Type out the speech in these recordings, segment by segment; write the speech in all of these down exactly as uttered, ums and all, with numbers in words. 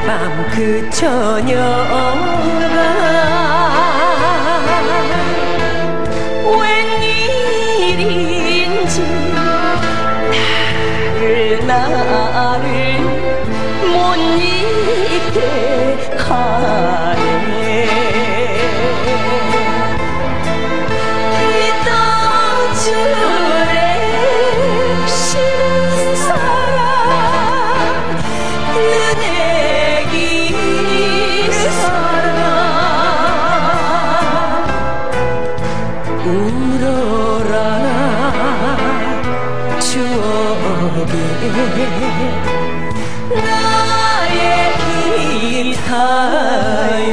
밤 그 처녀가 웬일인지 나를 나를 못 잊게 하네. 이 떠줄에 쉬는 사랑 은혜기 사랑 울어라 추억에 나의 길타요.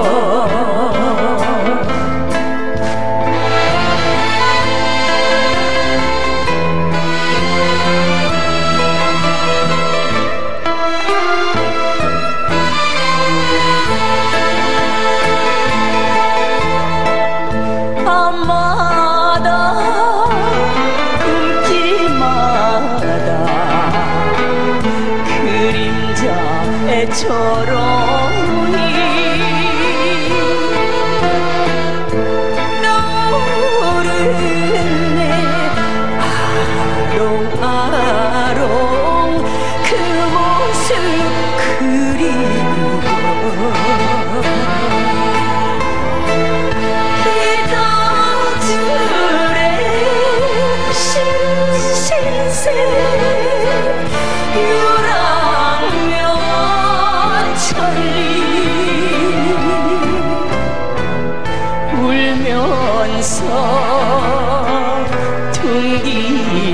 밤마다 꿈길마다 그림자애처럼 떠오르네. 아롱아롱 그 모습 그리워 신세 유랑면 천리 울면서 둥기